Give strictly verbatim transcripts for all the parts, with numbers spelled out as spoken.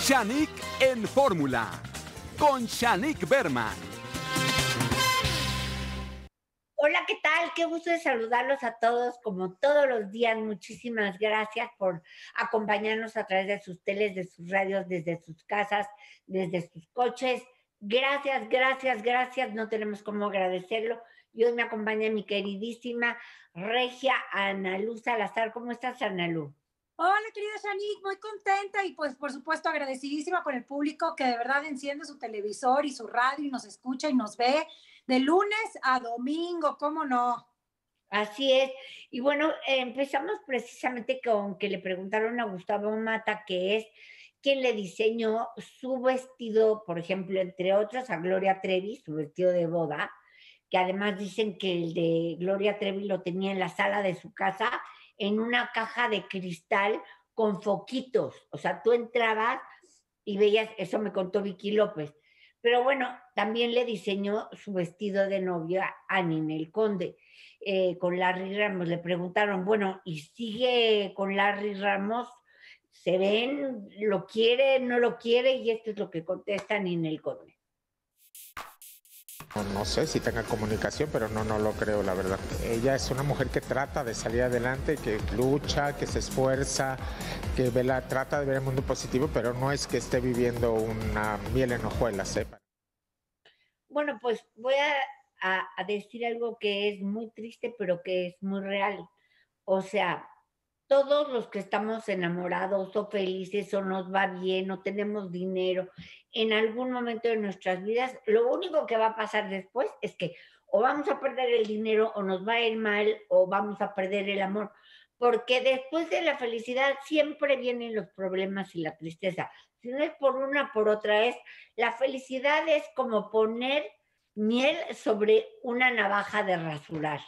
Shanique en Fórmula, con Shanique Berman. Hola, ¿qué tal? Qué gusto de saludarlos a todos, como todos los días. Muchísimas gracias por acompañarnos a través de sus teles, de sus radios, desde sus casas, desde sus coches. Gracias, gracias, gracias. No tenemos cómo agradecerlo. Y hoy me acompaña mi queridísima Regia Analu Salazar. ¿Cómo estás, Analu? Hola, querida Shanique, muy contenta y pues por supuesto agradecidísima con el público que de verdad enciende su televisor y su radio y nos escucha y nos ve de lunes a domingo, ¿cómo no? Así es. Y bueno, eh, empezamos precisamente con que le preguntaron a Gustavo Mata, que es quien le diseñó su vestido, por ejemplo, entre otros, a Gloria Trevi, su vestido de boda, que además dicen que el de Gloria Trevi lo tenía en la sala de su casa, en una caja de cristal con foquitos. O sea, tú entrabas y veías, eso me contó Vicky López. Pero bueno, también le diseñó su vestido de novia a Ninel Conde, eh, con Larry Ramos. Le preguntaron, bueno, ¿y sigue con Larry Ramos? ¿Se ven? ¿Lo quiere? ¿No lo quiere? Y esto es lo que contesta Ninel Conde. No, no sé si tenga comunicación, pero no, no lo creo, la verdad. Ella es una mujer que trata de salir adelante, que lucha, que se esfuerza, que ve la, trata de ver el mundo positivo, pero no es que esté viviendo una miel en hojuelas, ¿eh? Bueno, pues voy a, a, a decir algo que es muy triste, pero que es muy real. O sea, todos los que estamos enamorados o felices o nos va bien o tenemos dinero en algún momento de nuestras vidas, lo único que va a pasar después es que o vamos a perder el dinero o nos va a ir mal o vamos a perder el amor, porque después de la felicidad siempre vienen los problemas y la tristeza. Si no es por una, por otra es, la felicidad es como poner miel sobre una navaja de rasurar.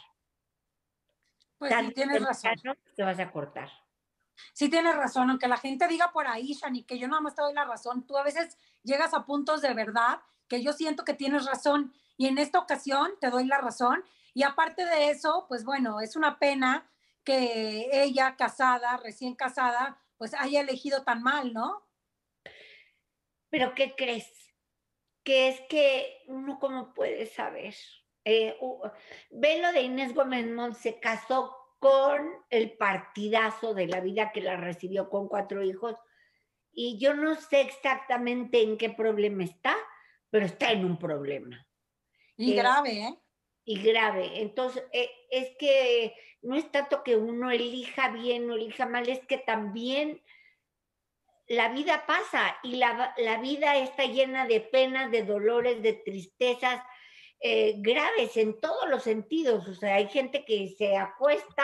Pues sí, tienes razón. Te vas a cortar. Sí tienes razón, aunque la gente diga por ahí, Shani, que yo nada más te doy la razón, tú a veces llegas a puntos de verdad que yo siento que tienes razón y en esta ocasión te doy la razón y aparte de eso, pues bueno, es una pena que ella casada, recién casada, pues haya elegido tan mal, ¿no? Pero ¿qué crees? Que es que uno cómo puede saber. Eh, uh, ve lo de Inés Gómez Mont, se casó con el partidazo de la vida que la recibió con cuatro hijos y yo no sé exactamente en qué problema está, pero está en un problema. Y eh, grave, ¿eh? Y grave. Entonces, eh, es que no es tanto que uno elija bien o elija mal, es que también la vida pasa y la, la vida está llena de penas, de dolores, de tristezas eh, graves en todos los sentidos. O sea, hay gente que se acuesta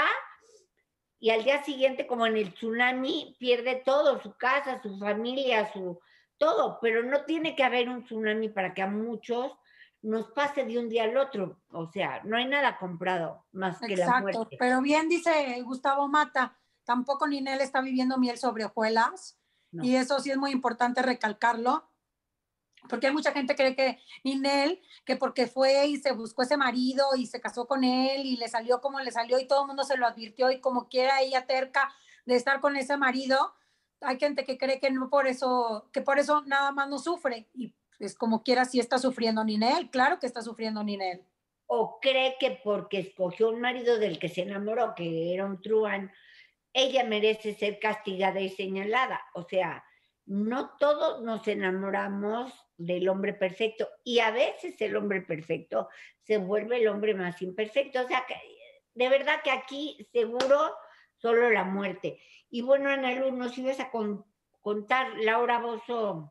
y al día siguiente, como en el tsunami, pierde todo, su casa, su familia, su todo, pero no tiene que haber un tsunami para que a muchos nos pase de un día al otro. O sea, no hay nada comprado más que Exacto, la muerte. Exacto, pero bien dice Gustavo Mata, tampoco Ninel está viviendo miel sobre hojuelas. No. Y eso sí es muy importante recalcarlo, porque hay mucha gente que cree que Ninel, que porque fue y se buscó ese marido y se casó con él y le salió como le salió y todo el mundo se lo advirtió y como quiera ella terca de estar con ese marido, hay gente que cree que no por eso, que por eso nada más no sufre y pues como quiera sí está sufriendo Ninel, claro que está sufriendo Ninel. O cree que porque escogió un marido del que se enamoró, que era un truán, ella merece ser castigada y señalada. O sea, no todos nos enamoramos del hombre perfecto y a veces el hombre perfecto se vuelve el hombre más imperfecto. O sea, que, de verdad que aquí seguro solo la muerte. Y bueno, Analu, nos ibas a con, contar, Laura Bozzo.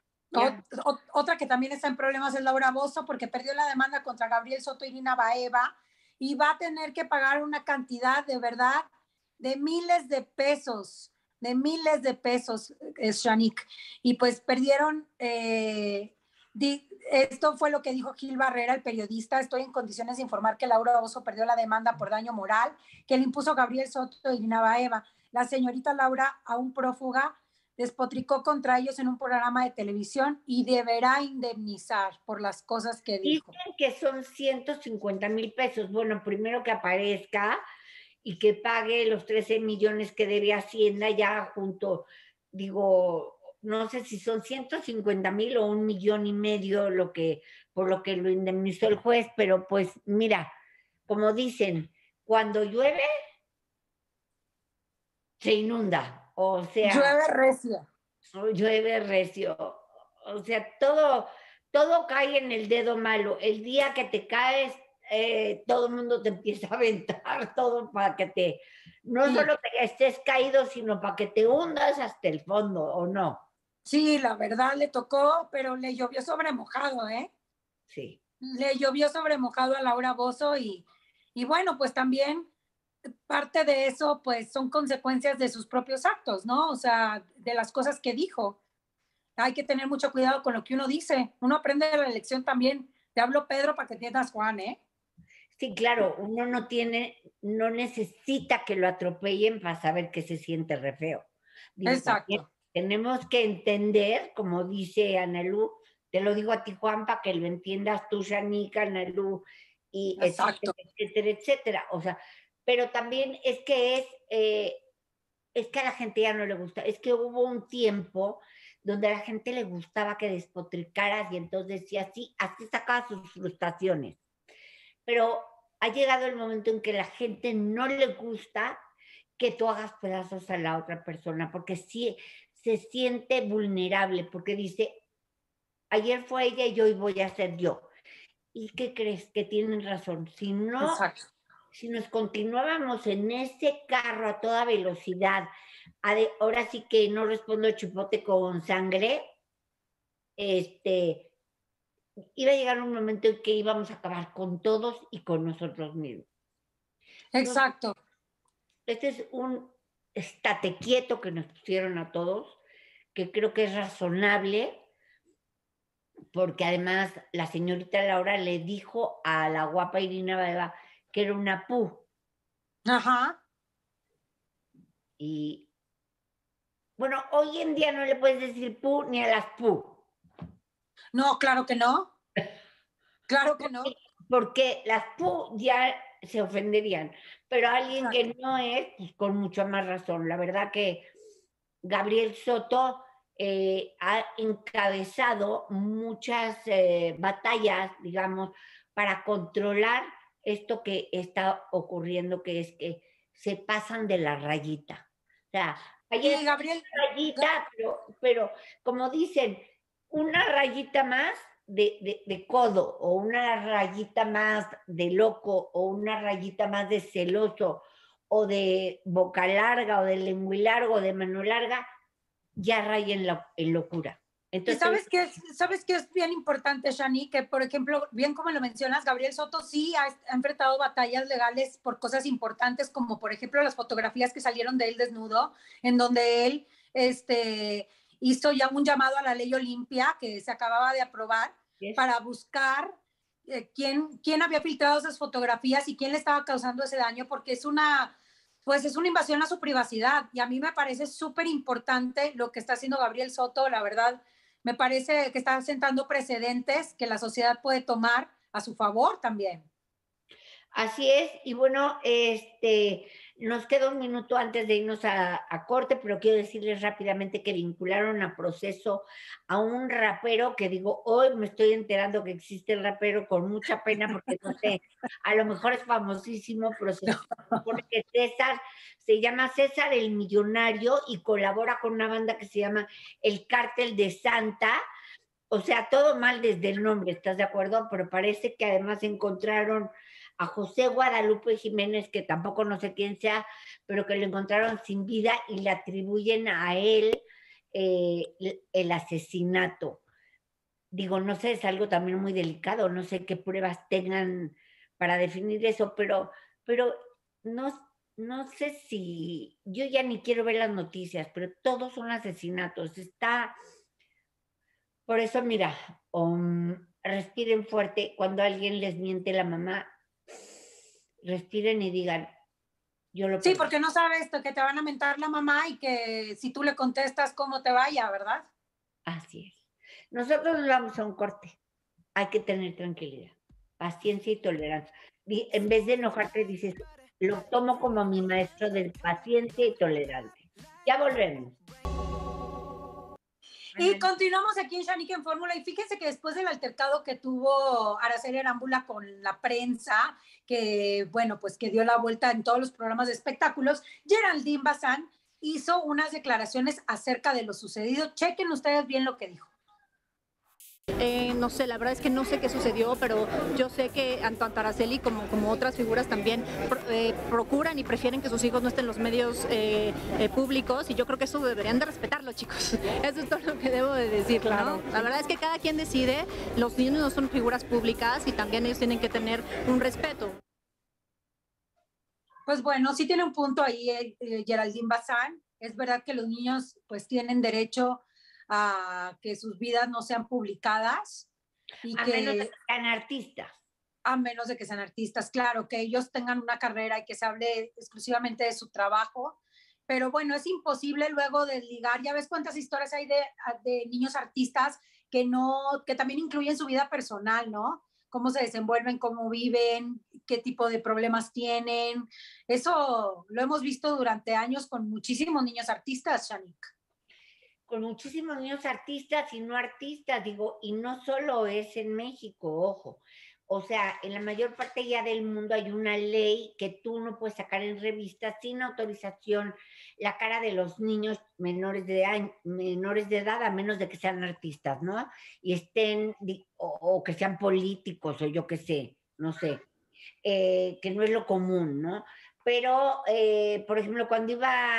O, otra que también está en problemas es Laura Bozzo porque perdió la demanda contra Gabriel Soto y Irina Baeva y va a tener que pagar una cantidad de verdad de miles de pesos, de miles de pesos, es Shanique. Y pues perdieron, eh, di, esto fue lo que dijo Gil Barrera, el periodista, estoy en condiciones de informar que Laura Bozzo perdió la demanda por daño moral que le impuso Gabriel Soto y Irina Baeva. La señorita Laura, aún prófuga, despotricó contra ellos en un programa de televisión y deberá indemnizar por las cosas que dijo. Dicen que son ciento cincuenta mil pesos. Bueno, primero que aparezca y que pague los trece millones que debe Hacienda ya junto, digo, no sé si son ciento cincuenta mil o un millón y medio lo que, por lo que lo indemnizó el juez, pero pues mira, como dicen, cuando llueve, se inunda, o sea... Llueve recio. Llueve recio, o sea, todo, todo cae en el dedo malo. El día que te caes, eh, todo el mundo te empieza a aventar todo para que te, no Sí. solo te estés caído, sino para que te hundas hasta el fondo, ¿o no? Sí, la verdad le tocó, pero le llovió sobre mojado, ¿eh? Sí. Le llovió sobre mojado a Laura Bozzo y, y bueno, pues también parte de eso, pues son consecuencias de sus propios actos, ¿no? O sea, de las cosas que dijo. Hay que tener mucho cuidado con lo que uno dice. Uno aprende de la lección también. Te hablo, Pedro, para que entiendas, Juan, ¿eh? Sí, claro, uno no tiene, no necesita que lo atropellen para saber que se siente re feo. Digo, Exacto. Tenemos que entender, como dice Analú, te lo digo a ti, Juan, para que lo entiendas tú, Shanika, Analú, y Exacto. etcétera, etcétera, etcétera. O sea, pero también es que es, eh, es que a la gente ya no le gusta. Es que hubo un tiempo donde a la gente le gustaba que despotricaras y entonces decía así, así sacaba sus frustraciones. Pero ha llegado el momento en que la gente no le gusta que tú hagas pedazos a la otra persona, porque sí se siente vulnerable, porque dice, ayer fue ella y hoy voy a ser yo. ¿Y qué crees? Que tienen razón. Si no, Exacto. si nos continuábamos en ese carro a toda velocidad, a de, ahora sí que no respondo chipote con sangre, este, iba a llegar un momento en que íbamos a acabar con todos y con nosotros mismos. Exacto. Este es un estate quieto que nos pusieron a todos, que creo que es razonable, porque además la señorita Laura le dijo a la guapa Irina Baeva que era una pu. Ajá. Y bueno, hoy en día no le puedes decir pu ni a las pu. No, claro que no. Claro que no. Porque las pu ya se ofenderían, pero alguien que no es, pues con mucha más razón. La verdad que Gabriel Soto eh, ha encabezado muchas eh, batallas, digamos, para controlar esto que está ocurriendo, que es que se pasan de la rayita. O sea, hay Sí, Gabriel. una rayita, pero, pero como dicen, una rayita más de, de, de codo, o una rayita más de loco, o una rayita más de celoso, o de boca larga, o de lengua larga, o de mano larga, ya raya en, la, en locura. Entonces, ¿y sabes qué, sabes qué es bien importante, Shani? Que, por ejemplo, bien como lo mencionas, Gabriel Soto sí ha, ha enfrentado batallas legales por cosas importantes, como por ejemplo las fotografías que salieron de él desnudo, en donde él este, hizo ya un llamado a la ley Olimpia, que se acababa de aprobar, yes. para buscar eh, quién, quién había filtrado esas fotografías y quién le estaba causando ese daño, porque es una... pues es una invasión a su privacidad y a mí me parece súper importante lo que está haciendo Gabriel Soto, la verdad, me parece que está sentando precedentes que la sociedad puede tomar a su favor también. Así es, y bueno, este, nos queda un minuto antes de irnos a, a corte, pero quiero decirles rápidamente que vincularon a proceso a un rapero que digo, hoy me estoy enterando que existe el rapero con mucha pena porque no sé, a lo mejor es famosísimo, pero se supone que César, se llama César el Millonario y colabora con una banda que se llama El Cártel de Santa. O sea, todo mal desde el nombre, ¿estás de acuerdo? Pero parece que además encontraron a José Guadalupe Jiménez, que tampoco no sé quién sea, pero que lo encontraron sin vida y le atribuyen a él eh, el asesinato. Digo, no sé, es algo también muy delicado, no sé qué pruebas tengan para definir eso, pero, pero no, no sé si, yo ya ni quiero ver las noticias, pero todos son asesinatos, está... Por eso, mira, um, respiren fuerte cuando alguien les miente la mamá, respiren y digan, yo lo Sí, perdono. Porque no sabes que te van a mentar la mamá y que si tú le contestas cómo te vaya, ¿verdad? Así es. Nosotros nos vamos a un corte. Hay que tener tranquilidad, paciencia y tolerancia. Y en vez de enojarte, dices, lo tomo como mi maestro del paciencia y tolerancia. Ya volvemos. Y continuamos aquí en Shanique en Fórmula, y fíjense que después del altercado que tuvo Araceli Arámbula con la prensa, que bueno, pues que dio la vuelta en todos los programas de espectáculos, Geraldine Bazán hizo unas declaraciones acerca de lo sucedido. Chequen ustedes bien lo que dijo. Eh, no sé, la verdad es que no sé qué sucedió, pero yo sé que tanto Araceli como, como otras figuras también eh, procuran y prefieren que sus hijos no estén en los medios eh, eh, públicos, y yo creo que eso deberían de respetarlo, chicos. Eso es todo lo que debo de decir, claro. ¿no? La verdad es que cada quien decide, los niños no son figuras públicas y también ellos tienen que tener un respeto. Pues bueno, sí tiene un punto ahí eh, eh, Geraldine Bazán. Es verdad que los niños pues tienen derecho a que sus vidas no sean publicadas. Y a que, menos de que sean artistas. A menos de que sean artistas, claro, que ellos tengan una carrera y que se hable exclusivamente de su trabajo. Pero bueno, es imposible luego desligar. Ya ves cuántas historias hay de, de niños artistas que, no, que también incluyen su vida personal, ¿no? Cómo se desenvuelven, cómo viven, qué tipo de problemas tienen. Eso lo hemos visto durante años con muchísimos niños artistas, Shanique. Con muchísimos niños artistas y no artistas, digo, y no solo es en México, ojo. O sea, en la mayor parte ya del mundo hay una ley que tú no puedes sacar en revistas sin autorización la cara de los niños menores de, año, menores de edad, a menos de que sean artistas, ¿no? Y estén, o, o que sean políticos, o yo qué sé, no sé, eh, que no es lo común, ¿no? Pero, eh, por ejemplo, cuando iba...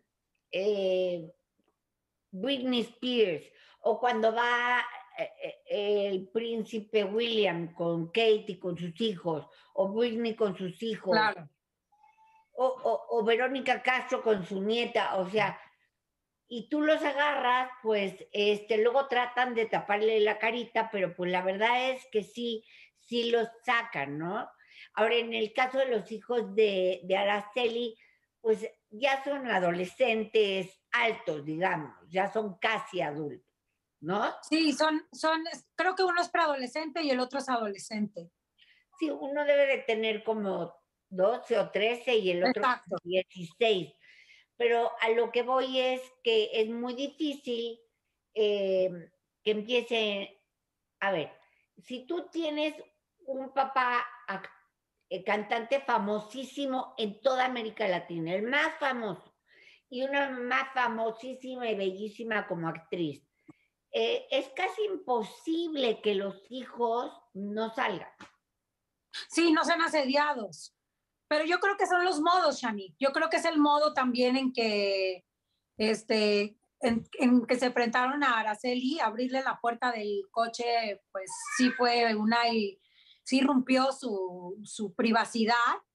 Eh, Britney Spears, o cuando va eh, el príncipe William con Katie, con sus hijos, o Britney con sus hijos, claro. o, o, o Verónica Castro con su nieta, o sea, y tú los agarras, pues este, luego tratan de taparle la carita, pero pues la verdad es que sí, sí los sacan, ¿no? Ahora, en el caso de los hijos de, de Araceli, pues ya son adolescentes altos, digamos, ya son casi adultos, ¿no? Sí, son, son, creo que uno es preadolescente y el otro es adolescente. Sí, uno debe de tener como doce o trece y el otro Exacto. dieciséis. Pero a lo que voy es que es muy difícil eh, que empiece, a ver, si tú tienes un papá eh, cantante famosísimo en toda América Latina, el más famoso, y una más famosísima y bellísima como actriz, eh, es casi imposible que los hijos no salgan. Sí, no sean asediados. Pero yo creo que son los modos, Shanique. Yo creo que es el modo también en que, este, en, en que se enfrentaron a Araceli, abrirle la puerta del coche, pues sí fue una, y sí rompió su, su privacidad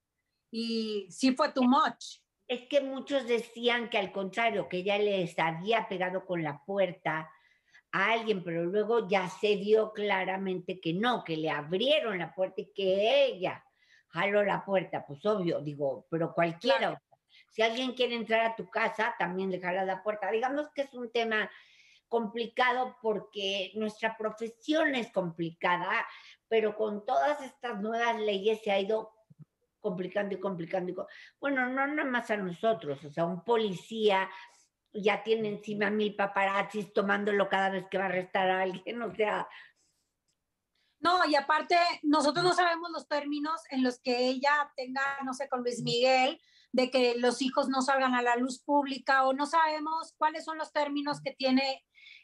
y sí fue too much. Es que muchos decían que al contrario, que ella les había pegado con la puerta a alguien, pero luego ya se vio claramente que no, que le abrieron la puerta y que ella jaló la puerta, pues obvio, digo, pero cualquiera, claro. Si alguien quiere entrar a tu casa, también le jala la puerta. Digamos que es un tema complicado porque nuestra profesión es complicada, pero con todas estas nuevas leyes se ha ido complicando y complicando. Y, bueno, no nada más a nosotros, o sea, un policía ya tiene encima mil paparazzis tomándolo cada vez que va a arrestar a alguien, o sea... No, y aparte, nosotros no sabemos los términos en los que ella tenga, no sé, con Luis Miguel, de que los hijos no salgan a la luz pública, o no sabemos cuáles son los términos que tiene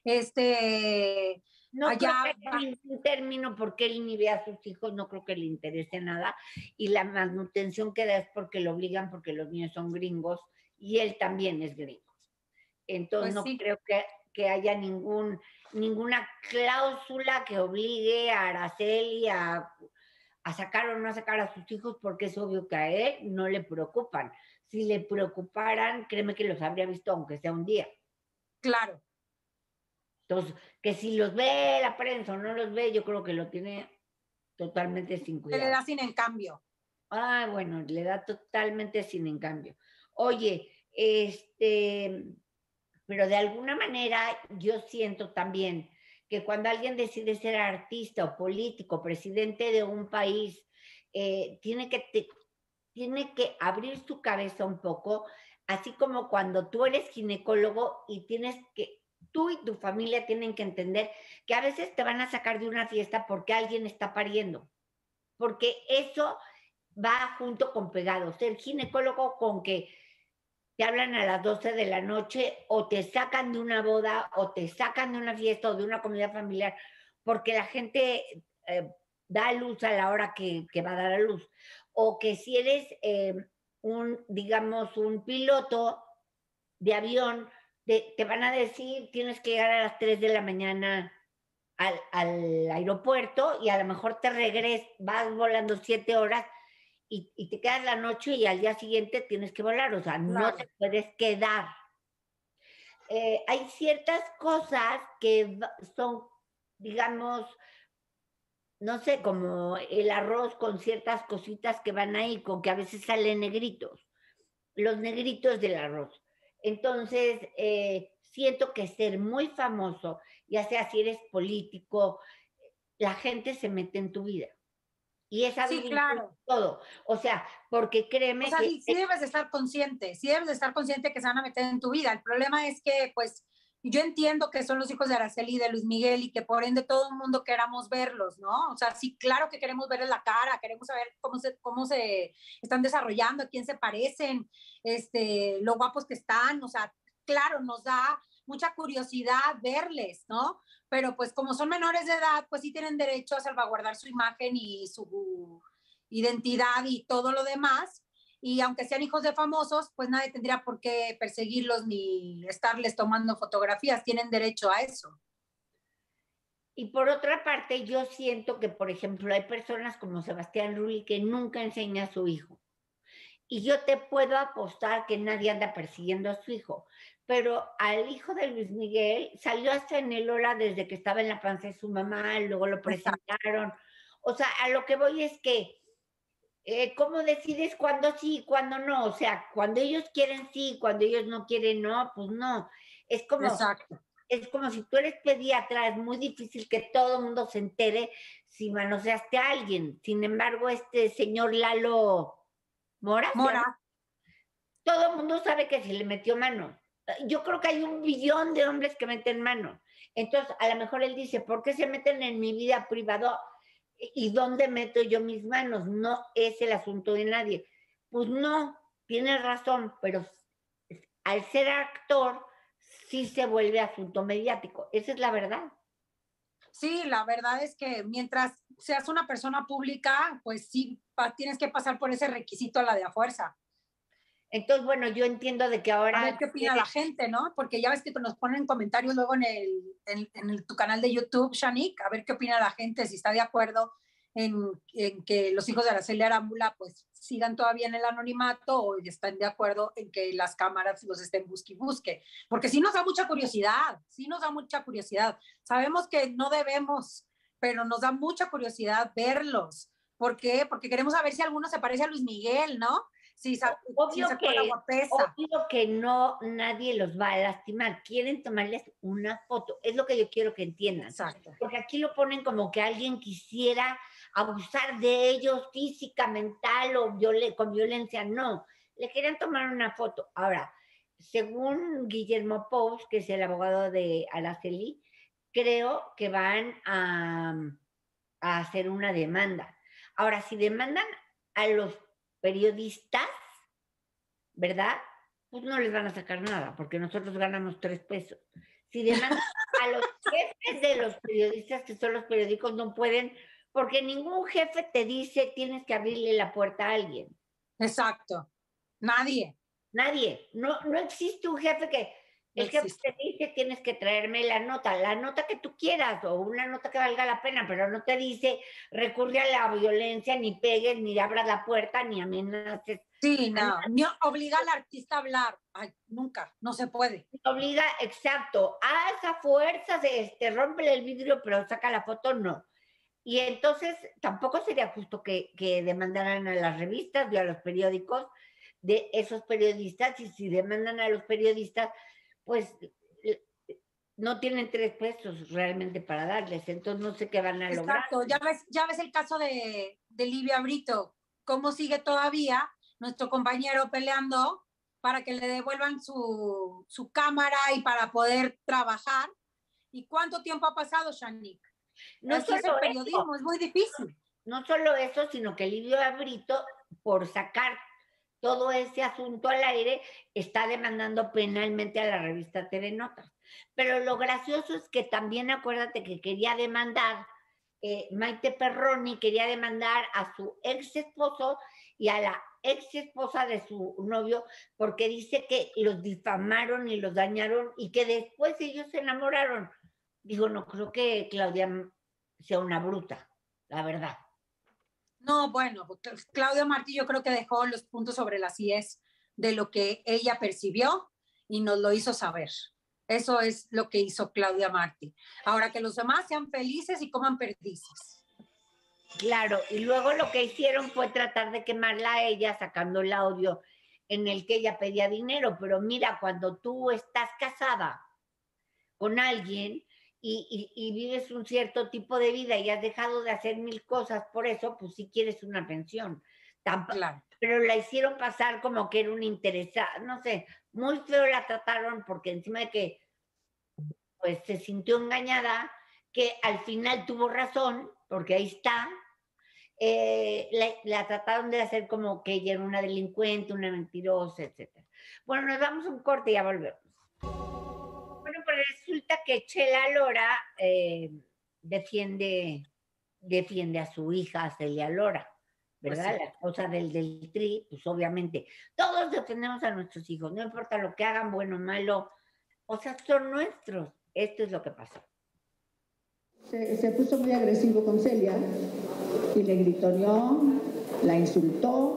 este... No allá. Creo que haya ningún término porque él ni ve a sus hijos, no creo que le interese nada, y la manutención que da es porque lo obligan, porque los niños son gringos, y él también es gringo. Entonces pues no sí. creo que, que haya ningún, ninguna cláusula que obligue a Araceli a, a sacar o no a sacar a sus hijos, porque es obvio que a él no le preocupan. Si le preocuparan, créeme que los habría visto aunque sea un día. Claro. Entonces, que si los ve la prensa o no los ve, yo creo que lo tiene totalmente sin cuidado. Le da sin en cambio. Ah, bueno, le da totalmente sin en cambio. Oye, este... pero de alguna manera yo siento también que cuando alguien decide ser artista o político, presidente de un país, eh, tiene, que te, tiene que abrir su cabeza un poco, así como cuando tú eres ginecólogo y tienes que tú y tu familia tienen que entender que a veces te van a sacar de una fiesta porque alguien está pariendo, porque eso va junto con pegado. Ser ginecólogo con que te hablan a las doce de la noche o te sacan de una boda o te sacan de una fiesta o de una comida familiar, porque la gente eh, da a luz a la hora que, que va a dar a luz. O que si eres eh, un, digamos, un piloto de avión, te, te van a decir, tienes que llegar a las tres de la mañana al, al aeropuerto y a lo mejor te regresas, vas volando siete horas y, y te quedas la noche y al día siguiente tienes que volar, o sea, Claro. no te puedes quedar. Eh, hay ciertas cosas que son, digamos, no sé, como el arroz con ciertas cositas que van ahí, con que a veces salen negritos, los negritos del arroz. Entonces, eh, siento que ser muy famoso, ya sea si eres político, la gente se mete en tu vida. Y es Sí, algo claro. todo. O sea, porque créeme O sea, que... sí, sí debes de estar consciente, sí debes de estar consciente que se van a meter en tu vida. El problema es que, pues, yo entiendo que son los hijos de Araceli y de Luis Miguel y que por ende todo el mundo queramos verlos, ¿no? O sea, sí, claro que queremos verles la cara, queremos saber cómo se, cómo se están desarrollando, a quién se parecen, este, lo guapos que están, o sea, claro, nos da mucha curiosidad verles, ¿no? Pero pues como son menores de edad, pues sí tienen derecho a salvaguardar su imagen y su identidad y todo lo demás. Y aunque sean hijos de famosos, pues nadie tendría por qué perseguirlos ni estarles tomando fotografías. Tienen derecho a eso. Y por otra parte, yo siento que, por ejemplo, hay personas como Sebastián Rulli que nunca enseña a su hijo. Y yo te puedo apostar que nadie anda persiguiendo a su hijo. Pero al hijo de Luis Miguel salió hasta en el Lola desde que estaba en la panza de su mamá, luego lo presentaron. O sea, a lo que voy es que Eh, ¿cómo decides cuándo sí y cuándo no? O sea, cuando ellos quieren sí, cuando ellos no quieren no, pues no. Es como, Exacto. es como si tú eres pediatra, es muy difícil que todo el mundo se entere si manoseaste a alguien. Sin embargo, este señor Lalo Mora, Mora. todo el mundo sabe que se le metió mano. Yo creo que hay un billón de hombres que meten mano. Entonces, a lo mejor él dice, ¿por qué se meten en mi vida privada? ¿Y dónde meto yo mis manos? No es el asunto de nadie. Pues no, tienes razón, pero al ser actor sí se vuelve asunto mediático. Esa es la verdad. Sí, la verdad es que mientras seas una persona pública, pues sí, pa, tienes que pasar por ese requisito a la de a fuerza. Entonces, bueno, yo entiendo de que ahora... A ver qué opina la gente, ¿no? Porque ya ves que nos ponen comentarios luego en, el, en, en el, tu canal de YouTube, Shanique, a ver qué opina la gente, si está de acuerdo en, en que los hijos de Araceli Arámbula pues sigan todavía en el anonimato o están de acuerdo en que las cámaras los estén busque y busque. Porque sí nos da mucha curiosidad, sí nos da mucha curiosidad. Sabemos que no debemos, pero nos da mucha curiosidad verlos. ¿Por qué? Porque queremos saber si alguno se parece a Luis Miguel, ¿no? Si, obvio, si que, obvio que no, nadie los va a lastimar. Quieren tomarles una foto. Es lo que yo quiero que entiendan. Exacto. Porque aquí lo ponen como que alguien quisiera abusar de ellos física, mental o viol- con violencia. No, le querían tomar una foto. Ahora, según Guillermo Pous, que es el abogado de Araceli, creo que van a, a hacer una demanda. Ahora, si demandan a los periodistas, ¿verdad? Pues no les van a sacar nada, porque nosotros ganamos tres pesos. Si demandan a los jefes de los periodistas, que son los periódicos, no pueden, porque ningún jefe te dice tienes que abrirle la puerta a alguien. Exacto. Nadie. Nadie. No, no existe un jefe que... El jefe te dice tienes que traerme la nota, la nota que tú quieras o una nota que valga la pena, pero no te dice recurre a la violencia, ni pegues, ni abras la puerta, ni amenaces. Sí, no, ni obliga al artista a hablar. Ay, nunca, no se puede. Obliga, exacto, a esa fuerza, de este, rómpele el vidrio, pero saca la foto, no. Y entonces tampoco sería justo que, que demandaran a las revistas y a los periódicos de esos periodistas, y si demandan a los periodistas, pues no tienen tres pesos realmente para darles, entonces no sé qué van a lograr. Exacto, ya ves, ya ves el caso de, de Livia Brito, cómo sigue todavía nuestro compañero peleando para que le devuelvan su, su cámara y para poder trabajar. ¿Y cuánto tiempo ha pasado, Shanique? No Así es el solo periodismo, eso, es muy difícil. no solo eso, sino que Livio Brito, por sacar todo ese asunto al aire, está demandando penalmente a la revista T V Notas. Pero lo gracioso es que también acuérdate que quería demandar, eh, Maite Perroni quería demandar a su ex esposo y a la ex esposa de su novio, porque dice que los difamaron y los dañaron y que después ellos se enamoraron. Digo, no creo que Claudia sea una bruta, la verdad. No, bueno, Claudia Martí yo creo que dejó los puntos sobre las íes de lo que ella percibió y nos lo hizo saber. Eso es lo que hizo Claudia Martí. Ahora que los demás sean felices y coman perdices. Claro, y luego lo que hicieron fue tratar de quemarla a ella sacando el audio en el que ella pedía dinero, pero mira, cuando tú estás casada con alguien y, y, y vives un cierto tipo de vida y has dejado de hacer mil cosas por eso, pues sí quieres una pensión. Tamp- Claro. Pero la hicieron pasar como que era una interesada, no sé, muy feo la trataron porque encima de que pues se sintió engañada, que al final tuvo razón, porque ahí está, eh, la, la trataron de hacer como que ella era una delincuente, una mentirosa, etcétera. Bueno, nos damos un corte y ya volvemos. Bueno, pues resulta que Chela Lora eh, defiende, defiende a su hija Celia Lora, ¿verdad? Pues sí. La esposa del, del Tri, pues obviamente. Todos defendemos a nuestros hijos, no importa lo que hagan, bueno o malo, o sea, son nuestros. Esto es lo que pasó. Se, se puso muy agresivo con Celia y le gritoneó, la insultó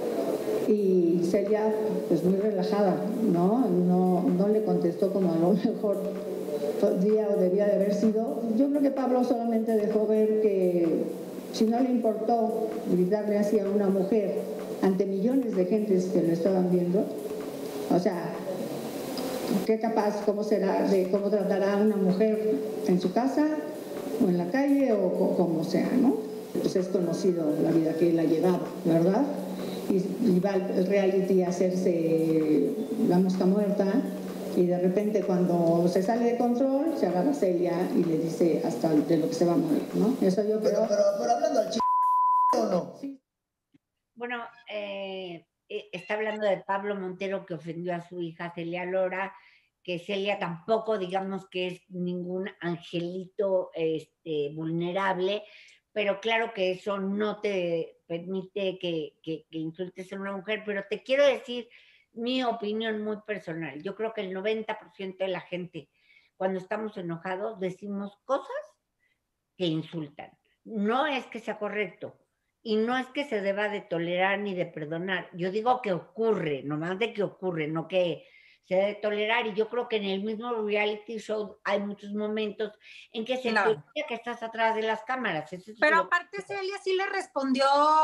y Celia pues muy relajada, ¿no? No, no le contestó como a lo mejor día o debía de haber sido. Yo creo que Pablo solamente dejó ver que si no le importó gritarle así a una mujer ante millones de gentes que lo estaban viendo, o sea, qué capaz, cómo será, de cómo tratará a una mujer en su casa o en la calle o, o como sea, ¿no? Pues es conocido la vida que él ha llevado, ¿verdad? Y, y va el reality a hacerse la mosca muerta y de repente cuando se sale de control se agarra a Celia y le dice hasta de lo que se va a morir, ¿no? Eso yo creo... Pero, pero, pero hablando al ch... ¿o no? Sí. Bueno, eh, está hablando de Pablo Montero que ofendió a su hija Celia Lora, que Celia tampoco digamos que es ningún angelito este, vulnerable, pero claro que eso no te permite que, que, que insultes a una mujer, pero te quiero decir mi opinión muy personal. Yo creo que el noventa por ciento de la gente, cuando estamos enojados, decimos cosas que insultan. No es que sea correcto y no es que se deba de tolerar ni de perdonar. Yo digo que ocurre, nomás de que ocurre, no que se debe tolerar. Y yo creo que en el mismo reality show hay muchos momentos en que se Claro. te olvida que estás atrás de las cámaras. Eso es Pero lo... aparte Celia sí le respondió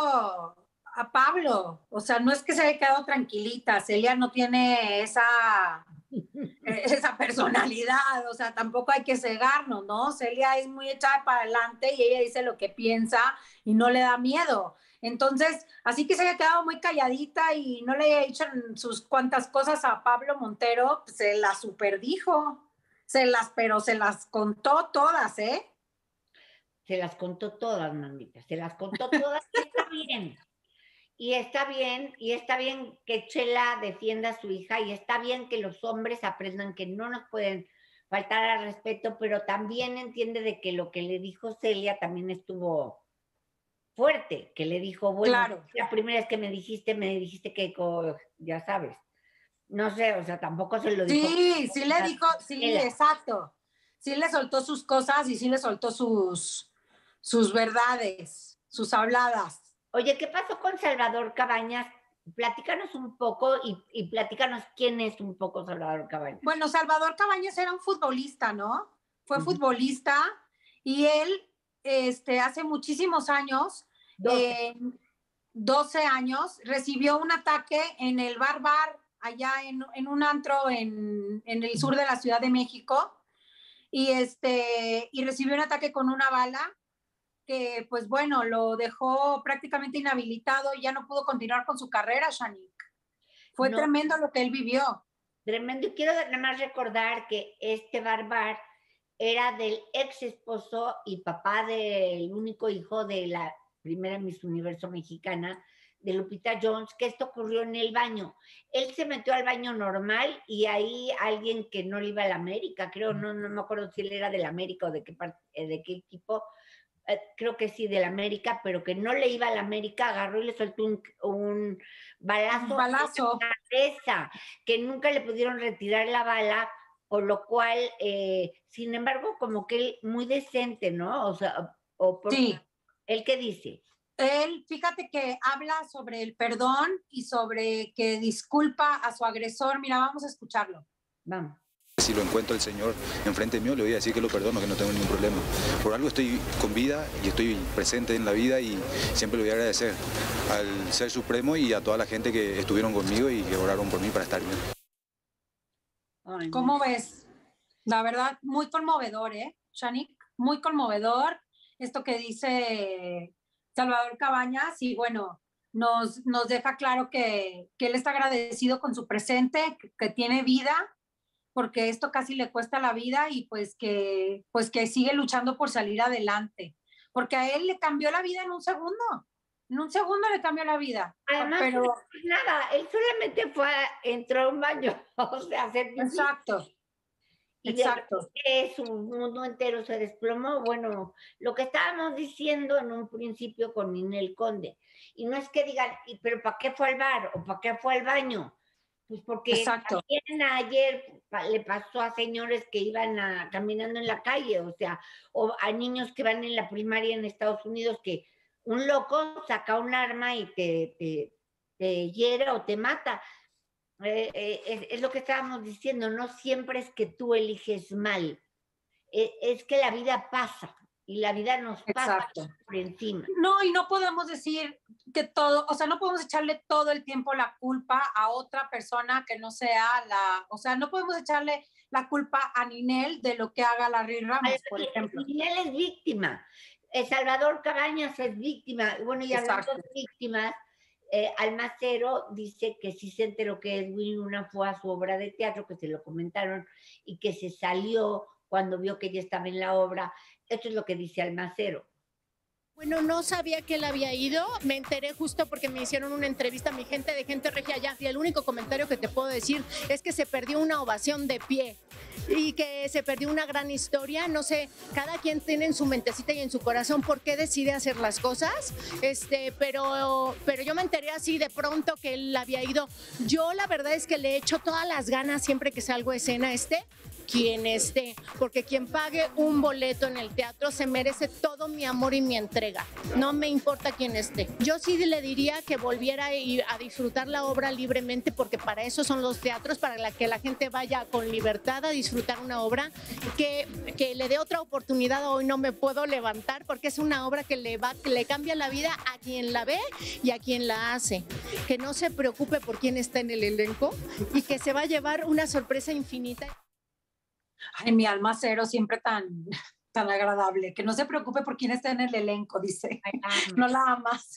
a Pablo, o sea, no es que se haya quedado tranquilita, Celia no tiene esa, esa personalidad, o sea, tampoco hay que cegarnos, ¿no? Celia es muy echada para adelante y ella dice lo que piensa y no le da miedo. Entonces, así que se haya quedado muy calladita y no le haya dicho sus cuantas cosas a Pablo Montero, pues se las superdijo, se las, pero se las contó todas, ¿eh? Se las contó todas, mamita, se las contó todas, y está bien. Y está bien, y está bien que Chela defienda a su hija, y está bien que los hombres aprendan que no nos pueden faltar al respeto, pero también entiende de que lo que le dijo Celia también estuvo fuerte, que le dijo, bueno, Claro. la primera vez que me dijiste, me dijiste que, ya sabes, no sé, o sea, tampoco se lo dijo. Sí, sí le dijo, sí, exacto. Sí le soltó sus cosas y sí le soltó sus, sus verdades, sus habladas. Oye, ¿qué pasó con Salvador Cabañas? Platícanos un poco y, y platícanos quién es un poco Salvador Cabañas. Bueno, Salvador Cabañas era un futbolista, ¿no? Fue uh-huh. futbolista y él, este, hace muchísimos años, doce. Eh, doce años, recibió un ataque en el Bar Bar, allá en, en un antro en, en el sur de la Ciudad de México, y, este, y recibió un ataque con una bala que, pues bueno, lo dejó prácticamente inhabilitado y ya no pudo continuar con su carrera, Shanique. Fue No. tremendo lo que él vivió. Tremendo. Y quiero nada más recordar que este Barbar era del ex esposo y papá del único hijo de la primera Miss Universo mexicana, de Lupita Jones, que esto ocurrió en el baño. Él se metió al baño normal y ahí alguien que no le iba a la América, creo, no, no me acuerdo si él era del América o de qué, parte, de qué equipo, eh, creo que sí, del América, pero que no le iba a la América, agarró y le soltó un, un balazo, Un balazo. en la cabeza, que nunca le pudieron retirar la bala, por lo cual, eh, sin embargo, como que él muy decente, ¿no? O sea, o por, Sí. ¿él qué dice? Él, fíjate que habla sobre el perdón y sobre que disculpa a su agresor. Mira, vamos a escucharlo. Vamos. Si lo encuentro el Señor enfrente mío, le voy a decir que lo perdono, que no tengo ningún problema. Por algo estoy con vida y estoy presente en la vida y siempre le voy a agradecer al Ser Supremo y a toda la gente que estuvieron conmigo y que oraron por mí para estar bien. Ay, ¿Cómo ves? La verdad, muy conmovedor, ¿eh, Shanique? Muy conmovedor esto que dice Salvador Cabañas y bueno, nos, nos deja claro que, que él está agradecido con su presente, que, que tiene vida, porque esto casi le cuesta la vida y pues que, pues que sigue luchando por salir adelante, porque a él le cambió la vida en un segundo, en un segundo le cambió la vida. Además, pero pues nada, él solamente fue, a, entró a un baño, o sea, a hacer pipí. Exacto. Y Exacto. de su mundo entero se desplomó. Bueno, lo que estábamos diciendo en un principio con Ninel Conde. Y no es que digan, ¿pero para qué fue al bar? ¿O para qué fue al baño? Pues porque Exacto. también ayer le pasó a señores que iban a, caminando en la calle, o sea, o a niños que van en la primaria en Estados Unidos, que un loco saca un arma y te, te, te hiere o te mata. Eh, eh, es, es lo que estábamos diciendo, no siempre es que tú eliges mal, eh, es que la vida pasa y la vida nos pasa Exacto. por encima. No, y no podemos decir que todo, o sea, no podemos echarle todo el tiempo la culpa a otra persona que no sea la, o sea, no podemos echarle la culpa a Ninel de lo que haga Larry Ramos, por ejemplo. Ninel es víctima, eh, Salvador Cabañas es víctima, bueno, y hablando de víctimas, Eh, Almacero dice que sí se enteró que Edwin Luna fue a su obra de teatro, que se lo comentaron, y que se salió cuando vio que ella estaba en la obra. Esto es lo que dice Almacero. Bueno, no sabía que él había ido, me enteré justo porque me hicieron una entrevista a mi gente de Gente Regia allá y el único comentario que te puedo decir es que se perdió una ovación de pie y que se perdió una gran historia. No sé, cada quien tiene en su mentecita y en su corazón por qué decide hacer las cosas, este, pero, pero yo me enteré así de pronto que él había ido. Yo la verdad es que le echo todas las ganas siempre que salgo a escena, este, quien esté, porque quien pague un boleto en el teatro se merece todo mi amor y mi entrega, no me importa quién esté. Yo sí le diría que volviera a disfrutar la obra libremente, porque para eso son los teatros, para la que la gente vaya con libertad a disfrutar una obra, que, que le dé otra oportunidad. Hoy no me puedo levantar porque es una obra que le, va, que le cambia la vida a quien la ve y a quien la hace, que no se preocupe por quién está en el elenco y que se va a llevar una sorpresa infinita. Ay, mi Almacero siempre tan, tan agradable, que no se preocupe por quién está en el elenco, dice. Ay, no la amas.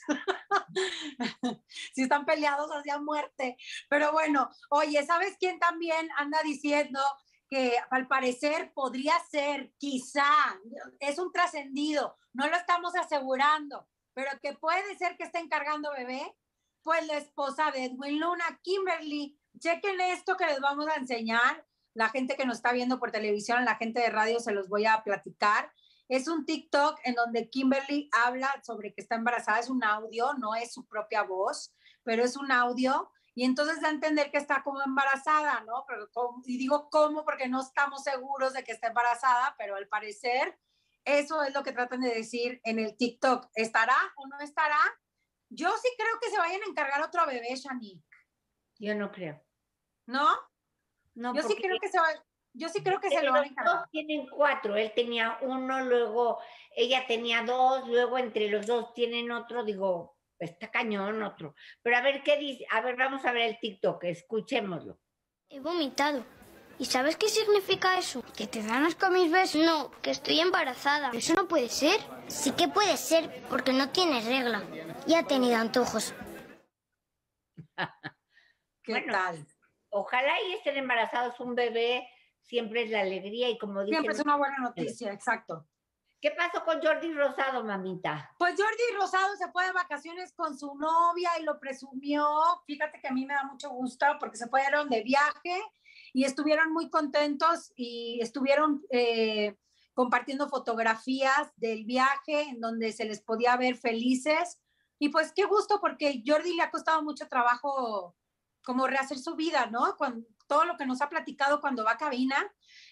Si están peleados hacia muerte. Pero bueno, oye, ¿sabes quién también anda diciendo que al parecer podría ser, quizá, es un trascendido, no lo estamos asegurando, pero que puede ser que esté encargando bebé? Pues la esposa de Edwin Luna, Kimberly. Chequen esto que les vamos a enseñar. La gente que nos está viendo por televisión, la gente de radio, se los voy a platicar. Es un TikTok en donde Kimberly habla sobre que está embarazada. Es un audio, no es su propia voz, pero es un audio. Y entonces da a entender que está como embarazada, ¿no? Pero, y digo cómo porque no estamos seguros de que está embarazada, pero al parecer eso es lo que tratan de decir en el TikTok. ¿Estará o no estará? Yo sí creo que se vayan a encargar otro bebé, Shanique. Yo no creo. ¿No? No, yo sí creo que se va, yo sí creo que se lo van a encargar. Los dos tienen cuatro, él tenía uno, luego ella tenía dos, luego entre los dos tienen otro, digo, está cañón otro. Pero a ver qué dice, a ver, vamos a ver el TikTok, escuchémoslo. He vomitado. ¿Y sabes qué significa eso? ¿Que te dan asco a mis besos? No, que estoy embarazada. ¿Eso no puede ser? Sí que puede ser, porque no tiene regla. Y ha tenido antojos. ¿Qué bueno, tal? Ojalá y estén embarazados, un bebé siempre es la alegría y como dicen... Siempre es una buena noticia, exacto. ¿Qué pasó con Jordi Rosado, mamita? Pues Jordi Rosado se fue de vacaciones con su novia y lo presumió. Fíjate que a mí me da mucho gusto porque se fueron de viaje y estuvieron muy contentos y estuvieron eh, compartiendo fotografías del viaje en donde se les podía ver felices. Y pues qué gusto porque Jordi le ha costado mucho trabajo como rehacer su vida, ¿no? Cuando, todo lo que nos ha platicado cuando va a cabina,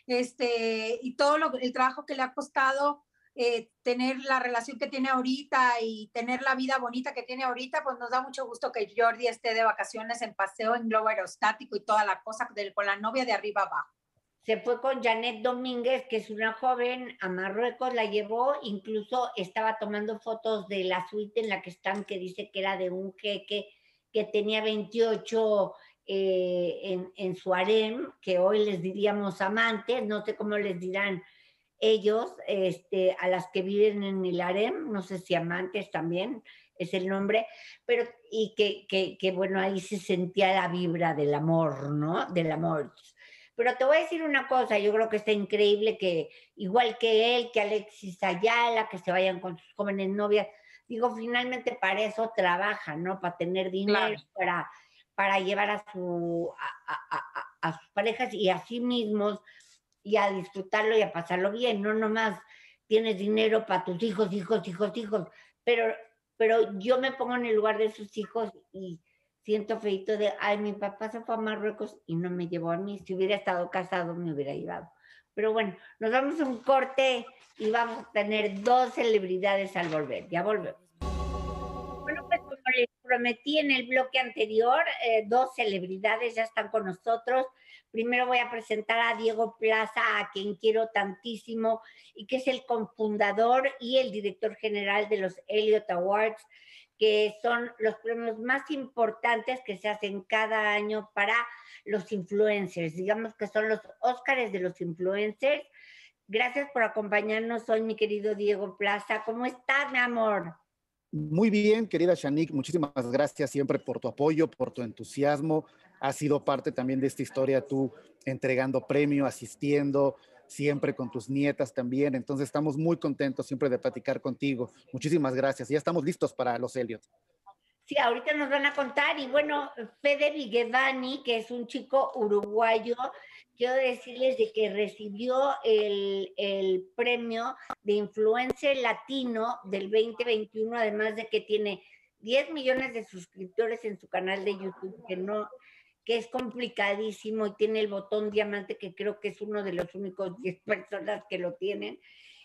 este, y todo lo, el trabajo que le ha costado eh, tener la relación que tiene ahorita y tener la vida bonita que tiene ahorita, pues nos da mucho gusto que Jordi esté de vacaciones en paseo en globo aerostático y toda la cosa de, con la novia de arriba abajo. Se fue con Janet Domínguez, que es una joven, a Marruecos, la llevó, incluso estaba tomando fotos de la suite en la que están, que dice que era de un jeque que tenía veintiocho eh, en, en su harem, que hoy les diríamos amantes, no sé cómo les dirán ellos, este, a las que viven en el harem, no sé si amantes también es el nombre, pero y que, que, que bueno, ahí se sentía la vibra del amor, ¿no? Del amor. Pero te voy a decir una cosa, yo creo que está increíble que, igual que él, que Alexis Ayala, que se vayan con sus jóvenes novias, digo, finalmente para eso trabajan, ¿no? Para tener dinero, claro. para, para llevar a, su, a, a, a, a sus parejas y a sí mismos y a disfrutarlo y a pasarlo bien, no nomás tienes dinero para tus hijos, hijos, hijos, hijos, pero, pero yo me pongo en el lugar de sus hijos y siento feito de, ay, mi papá se fue a Marruecos y no me llevó a mí, si hubiera estado casado me hubiera llevado. Pero bueno, nos vamos a un corte y vamos a tener dos celebridades al volver, ya volvemos. Bueno, pues como les prometí en el bloque anterior, eh, dos celebridades ya están con nosotros. Primero voy a presentar a Diego Plaza, a quien quiero tantísimo, y que es el cofundador y el director general de los Elliott Awards, que son los premios más importantes que se hacen cada año para los influencers. Digamos que son los Óscares de los influencers. Gracias por acompañarnos hoy, mi querido Diego Plaza. ¿Cómo estás, mi amor? Muy bien, querida Shanique, muchísimas gracias siempre por tu apoyo, por tu entusiasmo. Has sido parte también de esta historia, tú entregando premio, asistiendo, siempre con tus nietas también. Entonces estamos muy contentos siempre de platicar contigo. Muchísimas gracias. Ya estamos listos para los Elliott. Sí, ahorita nos van a contar. Y bueno, Fede Vigevani, que es un chico uruguayo, quiero decirles de que recibió el, el premio de influencer latino del veinte veintiuno, además de que tiene diez millones de suscriptores en su canal de YouTube, que no, que es complicadísimo, y tiene el botón diamante, que creo que es uno de los únicos diez personas que lo tienen.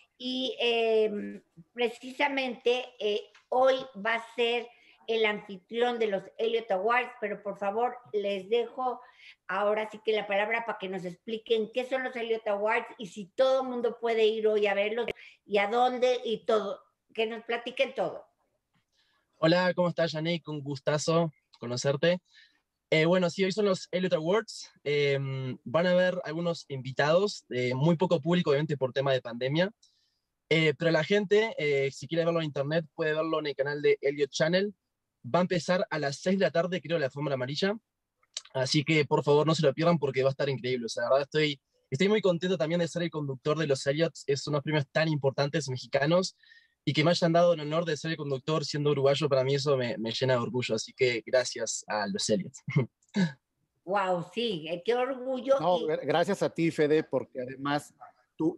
Y eh, precisamente eh, hoy va a ser el anfitrión de los Elliott Awards, pero por favor les dejo ahora sí que la palabra para que nos expliquen qué son los Elliott Awards y si todo el mundo puede ir hoy a verlos y a dónde y todo, que nos platiquen todo. Hola, ¿cómo estás, Janey? Un gustazo conocerte. Eh, bueno, sí, hoy son los Elliott Awards. Eh, van a haber algunos invitados, eh, muy poco público, obviamente por tema de pandemia, eh, pero la gente, eh, si quiere verlo en internet, puede verlo en el canal de Elliott Channel. Va a empezar a las seis de la tarde, creo, la alfombra amarilla. Así que, por favor, no se lo pierdan porque va a estar increíble. O sea, la verdad, estoy, estoy muy contento también de ser el conductor de los Elliott. Es unos premios tan importantes mexicanos y que me hayan dado el honor de ser el conductor siendo uruguayo, para mí eso me, me llena de orgullo. Así que gracias a los Elliott. Wow, sí, qué orgullo. No, y... Gracias a ti, Fede, porque además tú,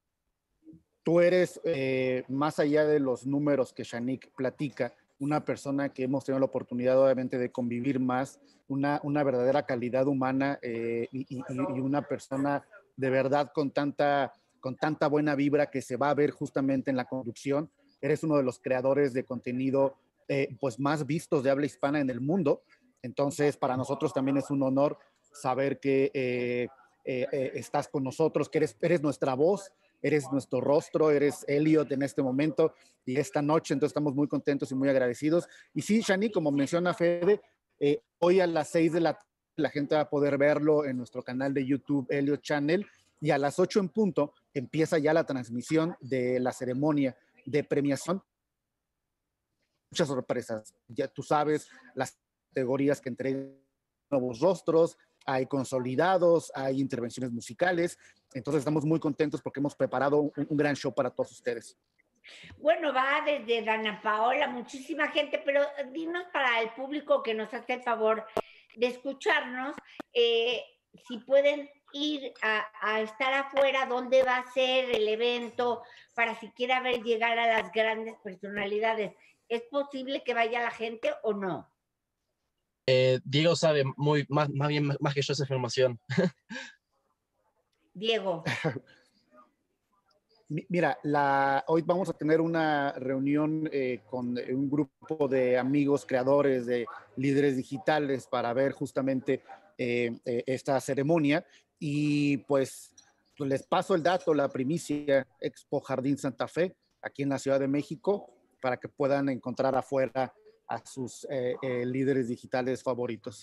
tú eres, eh, más allá de los números que Shanique platica, una persona que hemos tenido la oportunidad obviamente de convivir más, una, una verdadera calidad humana eh, y, y, y una persona de verdad con tanta, con tanta buena vibra que se va a ver justamente en la conducción. Eres uno de los creadores de contenido eh, pues más vistos de habla hispana en el mundo. Entonces para nosotros también es un honor saber que eh, eh, eh, estás con nosotros, que eres, eres nuestra voz, eres nuestro rostro, eres Elliott en este momento y esta noche, entonces estamos muy contentos y muy agradecidos. Y sí, Shani, como menciona Fede, eh, hoy a las seis de la tarde la gente va a poder verlo en nuestro canal de YouTube, Elliott Channel, y a las ocho en punto empieza ya la transmisión de la ceremonia de premiación. Muchas sorpresas, ya tú sabes las categorías que entregan nuevos rostros, hay consolidados, hay intervenciones musicales. Entonces estamos muy contentos porque hemos preparado un, un gran show para todos ustedes. Bueno, va desde Dana Paola, muchísima gente, pero dinos para el público que nos hace el favor de escucharnos, eh, si pueden ir a, a estar afuera, dónde va a ser el evento, para siquiera ver llegar a las grandes personalidades. ¿Es posible que vaya la gente o no? Eh, Diego sabe muy, más, más bien más que yo esa información. Diego. Mira, la, hoy vamos a tener una reunión eh, con un grupo de amigos, creadores, de líderes digitales para ver justamente eh, eh, esta ceremonia y pues les paso el dato, la primicia, Expo Jardín Santa Fe, aquí en la Ciudad de México, para que puedan encontrar afuera a sus eh, eh, líderes digitales favoritos.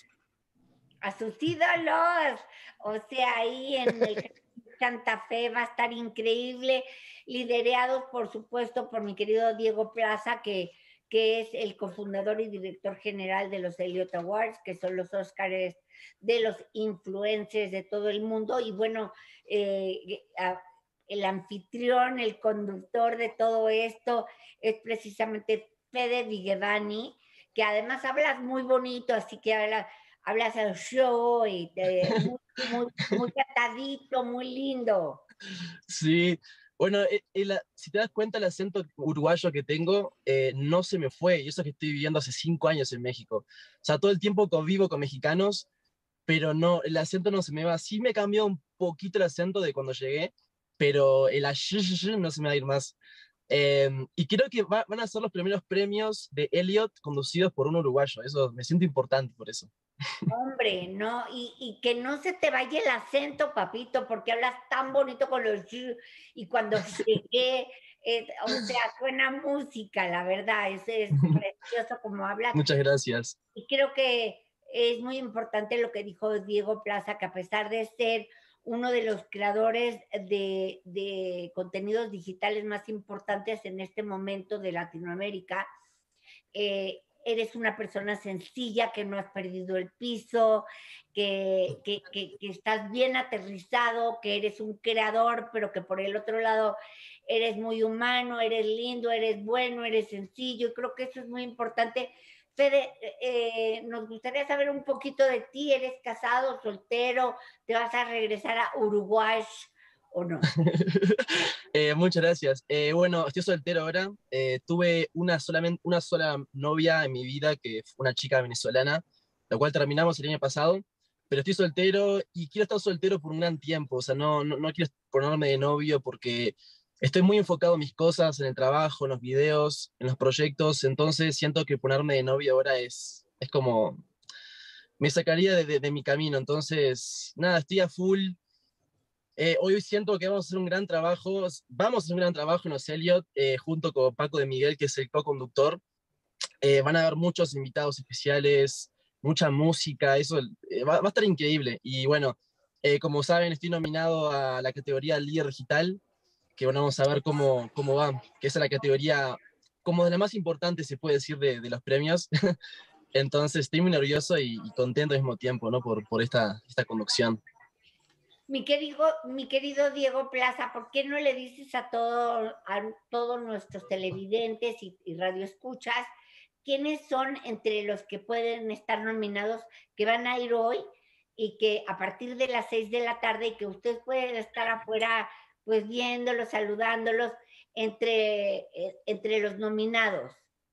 A sus ídolos, o sea, ahí en el Santa Fe va a estar increíble, liderados por supuesto por mi querido Diego Plaza, que, que es el cofundador y director general de los Elliott Awards, que son los Óscares de los influencers de todo el mundo, y bueno, eh, el anfitrión, el conductor de todo esto es precisamente Fede Vigevani, que además hablas muy bonito, así que hablas, hablas al show y te, muy, muy, muy catadito, muy lindo. Sí, bueno, eh, el, si te das cuenta el acento uruguayo que tengo, eh, no se me fue, y eso que estoy viviendo hace cinco años en México. O sea, todo el tiempo convivo con mexicanos, pero no, el acento no se me va. Sí me cambió un poquito el acento de cuando llegué, pero el ash no se me va a ir más. Eh, y creo que va, van a ser los primeros premios de Elliott conducidos por un uruguayo. Eso me siento importante por eso. Hombre, no, y, y que no se te vaya el acento, papito, porque hablas tan bonito con los y, y cuando llegué, eh, o sea, suena música, la verdad, es, es precioso como hablas. Muchas gracias. Y creo que es muy importante lo que dijo Diego Plaza, que a pesar de ser uno de los creadores de, de contenidos digitales más importantes en este momento de Latinoamérica, eh, eres una persona sencilla, que no has perdido el piso, que, que, que, que estás bien aterrizado, que eres un creador, pero que por el otro lado eres muy humano, eres lindo, eres bueno, eres sencillo. Y creo que eso es muy importante. Fede, eh, nos gustaría saber un poquito de ti. ¿Eres casado, soltero? ¿Te vas a regresar a Uruguay o no? eh, muchas gracias. Eh, bueno, estoy soltero ahora. Eh, tuve una, solamente, una sola novia en mi vida, que fue una chica venezolana, la cual terminamos el año pasado, pero estoy soltero y quiero estar soltero por un gran tiempo. O sea, no, no, no quiero ponerme de novio porque estoy muy enfocado en mis cosas, en el trabajo, en los videos, en los proyectos, entonces siento que ponerme de novio ahora es, es como, me sacaría de, de, de mi camino. Entonces, nada, estoy a full. Eh, hoy siento que vamos a hacer un gran trabajo, vamos a hacer un gran trabajo en los Elliott, eh, junto con Paco de Miguel, que es el co-conductor. Eh, van a haber muchos invitados especiales, mucha música, eso eh, va, va a estar increíble. Y bueno, eh, como saben, estoy nominado a la categoría Líder Digital, que bueno, vamos a ver cómo, cómo va, que es la categoría como de la más importante, se puede decir, de, de los premios. Entonces estoy muy nervioso y, y contento al mismo tiempo, ¿no? Por, por esta, esta conducción. Mi querido, mi querido Diego Plaza, ¿por qué no le dices a, todo, a todos nuestros televidentes y, y radioescuchas quiénes son entre los que pueden estar nominados, que van a ir hoy y que a partir de las seis de la tarde y que ustedes pueden estar afuera pues viéndolos, saludándolos entre, eh, entre los nominados?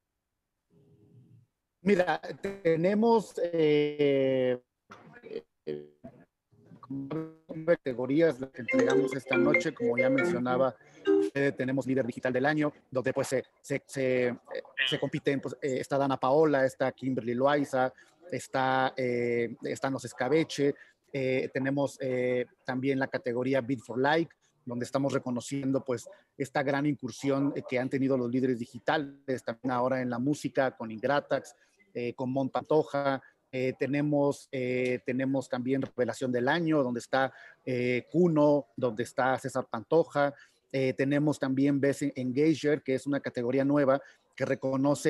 Mira, tenemos eh, eh, categorías que entregamos esta noche, como ya mencionaba, eh, tenemos líder digital del año, donde pues se, se, se, se compiten, pues, eh, está Dana Paola, está Kimberly Loaiza, está, eh, están los Escabeche, eh, tenemos eh, también la categoría Beat for Like, donde estamos reconociendo pues esta gran incursión que han tenido los líderes digitales, también ahora en la música, con Ingratax, eh, con Mon Pantoja. Eh, tenemos, eh, tenemos también Revelación del Año, donde está eh, Kuno, donde está César Pantoja. Eh, tenemos también Best Engager, que es una categoría nueva que reconoce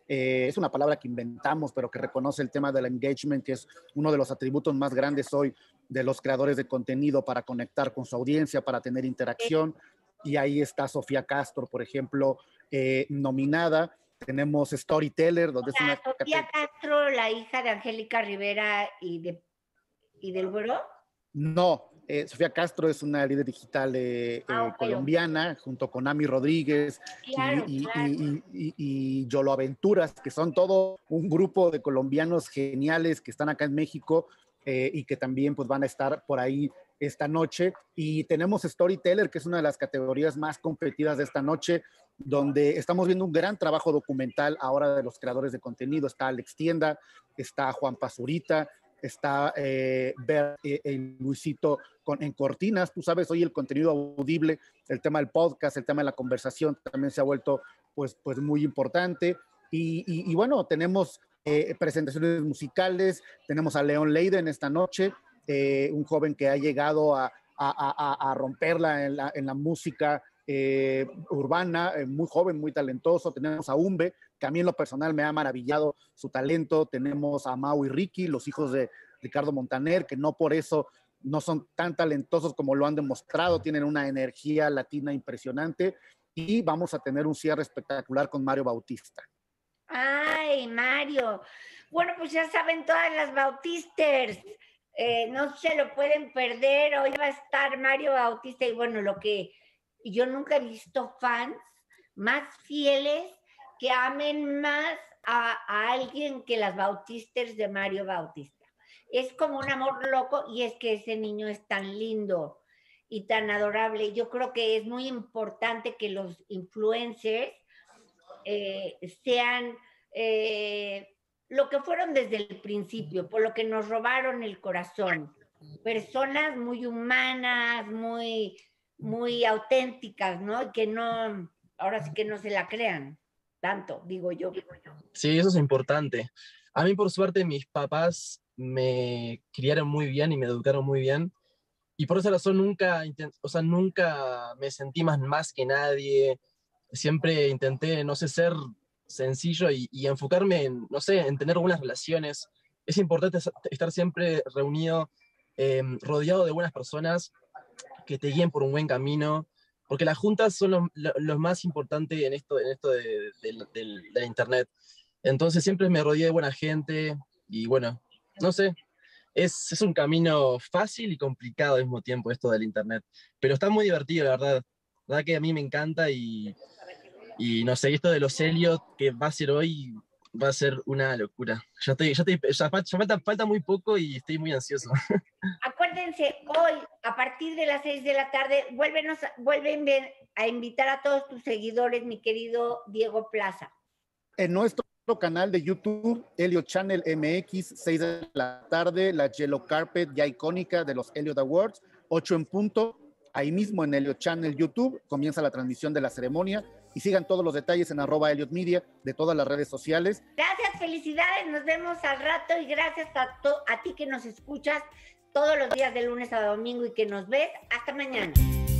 Eh, es una palabra que inventamos, pero que reconoce el tema del engagement, que es uno de los atributos más grandes hoy de los creadores de contenido para conectar con su audiencia, para tener interacción. Y ahí está Sofía Castro, por ejemplo, eh, nominada. Tenemos Storyteller, donde o sea, es una... Sofía Castro, la hija de Angélica Rivera y, de, y del Güero. No, eh, Sofía Castro es una líder digital eh, Ah, eh, okay, colombiana, okay. junto con Ami Rodríguez claro, y, y, claro. y, y, y Yolo Aventuras, que son todo un grupo de colombianos geniales que están acá en México eh, y que también pues, van a estar por ahí esta noche. Y tenemos Storyteller, que es una de las categorías más competidas de esta noche, donde estamos viendo un gran trabajo documental ahora de los creadores de contenido. Está Alex Tienda, está Juan Pazurita, está eh, ver eh, el Luisito con, en cortinas. Tú sabes, hoy el contenido audible, el tema del podcast, el tema de la conversación también se ha vuelto pues, pues muy importante. Y, y, y bueno, tenemos eh, presentaciones musicales, tenemos a León Leiden esta noche, eh, un joven que ha llegado a, a, a, a romperla en la, en la música eh, urbana, eh, muy joven, muy talentoso. Tenemos a Umbe, que a mí en lo personal me ha maravillado su talento. Tenemos a Mau y Ricky, los hijos de Ricardo Montaner, que no por eso no son tan talentosos como lo han demostrado, tienen una energía latina impresionante. Y vamos a tener un cierre espectacular con Mario Bautista. Ay, Mario. Bueno, pues ya saben todas las Bautisters. Eh, no se lo pueden perder. Hoy va a estar Mario Bautista y bueno, lo que yo nunca he visto fans más fieles que amen más a, a alguien que las Bautisters de Mario Bautista. Es como un amor loco y es que ese niño es tan lindo y tan adorable. Yo creo que es muy importante que los influencers eh, sean eh, lo que fueron desde el principio, por lo que nos robaron el corazón. Personas muy humanas, muy, muy auténticas, ¿no? Y que no, ahora sí que no se la crean tanto, digo yo. Sí, eso es importante. A mí, por suerte, mis papás me criaron muy bien y me educaron muy bien. Y por esa razón nunca, o sea, nunca me sentí más, más que nadie. Siempre intenté, no sé, ser sencillo y, y enfocarme en, no sé, en tener buenas relaciones. Es importante estar siempre reunido, eh, rodeado de buenas personas que te guíen por un buen camino, porque las juntas son lo, lo, lo más importante en esto, en esto de, de, de, de la internet. Entonces siempre me rodeé de buena gente y bueno, no sé, es, es un camino fácil y complicado al mismo tiempo esto del internet, pero está muy divertido, la verdad. La verdad que a mí me encanta y, y no sé, esto de los Elliot que va a ser hoy va a ser una locura. Ya, estoy, ya, estoy, ya, ya falta, falta muy poco y estoy muy ansioso. Acuérdense, hoy a partir de las seis de la tarde, vuélvenos, vuelven a invitar a todos tus seguidores, mi querido Diego Plaza. En nuestro canal de YouTube, Elliot Channel M X, seis de la tarde, la Yellow Carpet ya icónica de los Elliot Awards, ocho en punto, ahí mismo en Elliot Channel YouTube, comienza la transmisión de la ceremonia y sigan todos los detalles en arroba Elliot Media de todas las redes sociales. Gracias, felicidades, nos vemos al rato y gracias a, to- a ti que nos escuchas todos los días de lunes a domingo y que nos ves. Hasta mañana.